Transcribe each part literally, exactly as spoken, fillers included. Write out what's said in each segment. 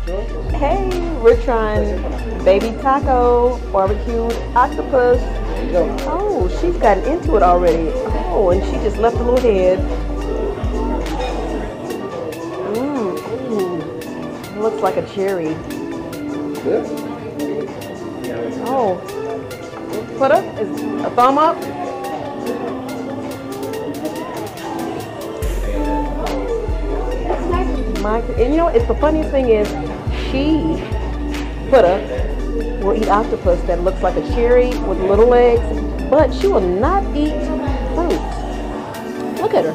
Hey, we're trying baby taco barbecued octopus. Oh, she's gotten into it already. Oh, and she just left a little head. Mmm, ooh. Looks like a cherry. Oh, put up is a thumb up. My, and you know, it's the funniest thing is she put up will eat octopus that looks like a cherry with little legs, but she will not eat fruit. Look at her.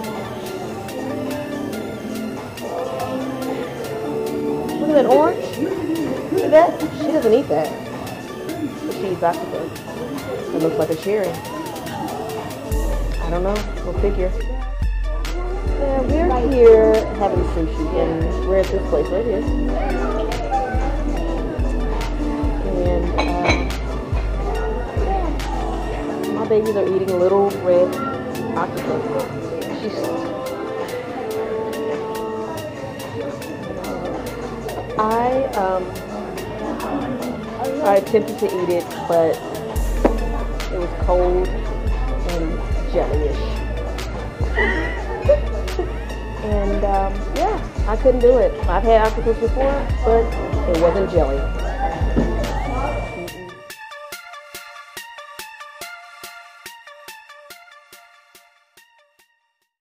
Look at that orange. Look at that. She doesn't eat that. But she eats octopus. It looks like a cherry. I don't know. We'll figure. Yeah, we're here having sushi, and we're at this place right here. And uh, my babies are eating little red octopus. She's, I um, I attempted to eat it, but it was cold and jellyish. And um, yeah, I couldn't do it. I've had octopus before, but it wasn't jelly.